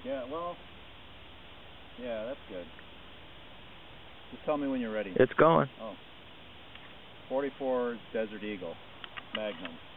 Yeah, well, yeah, that's good. Just tell me when you're ready. It's going. Oh. 44 Desert Eagle, Magnum.